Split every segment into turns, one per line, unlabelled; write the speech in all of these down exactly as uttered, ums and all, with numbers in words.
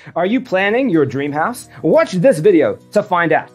Are you planning your dream house? Watch this video to find out.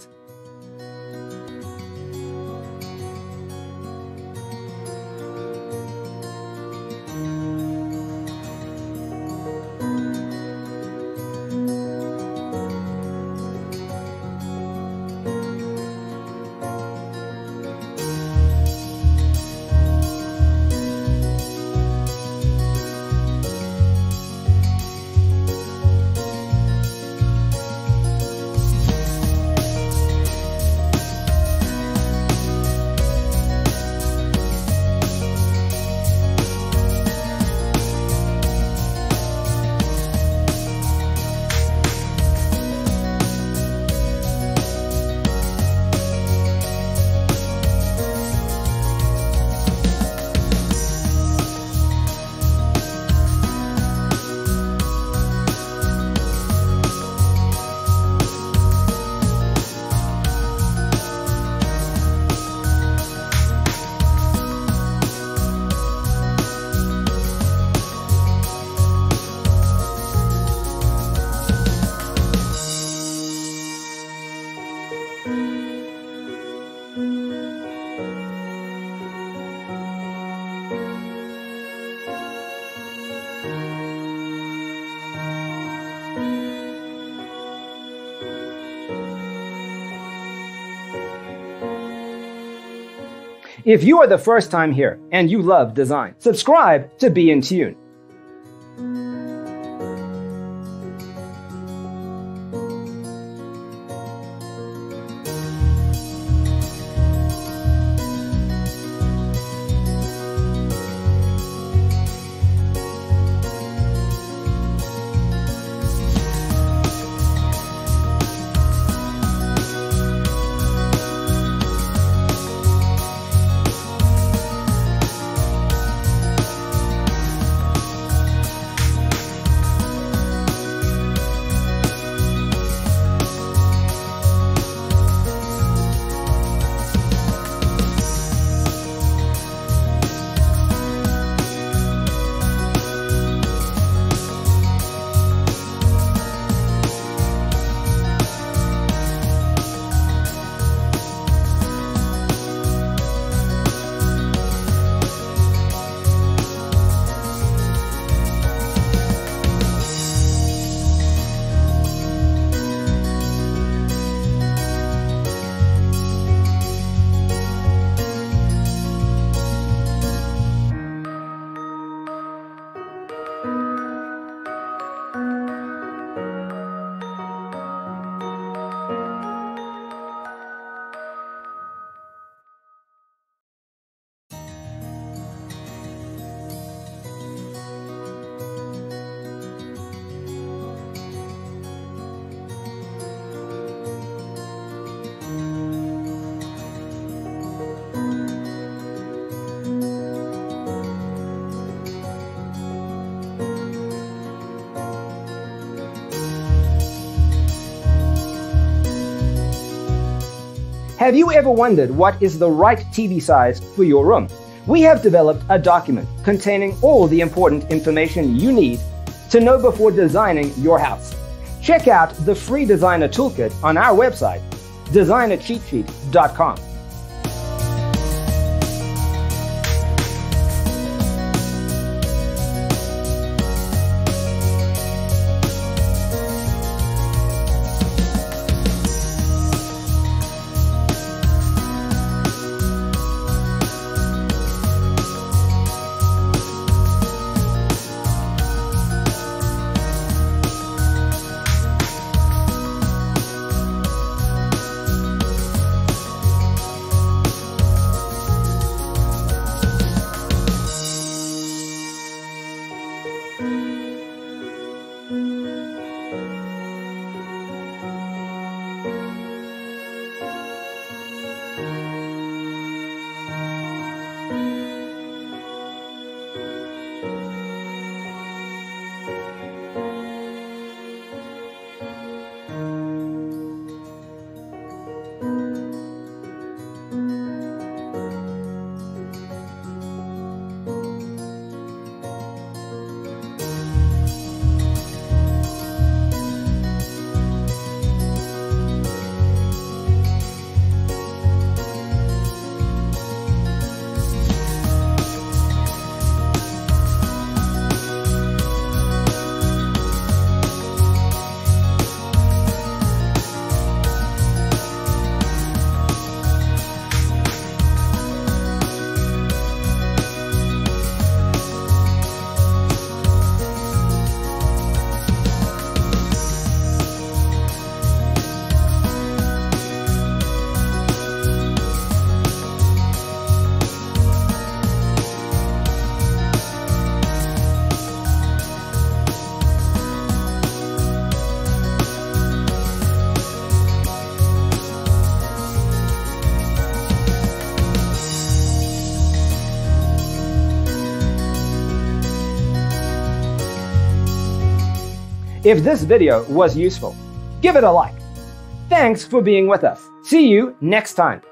If you are the first time here and you love design, subscribe to Be in Tune. Have you ever wondered what is the right T V size for your room? We have developed a document containing all the important information you need to know before designing your house. Check out the free designer toolkit on our website, designer cheat sheet dot com. If this video was useful, give it a like. Thanks for being with us. See you next time.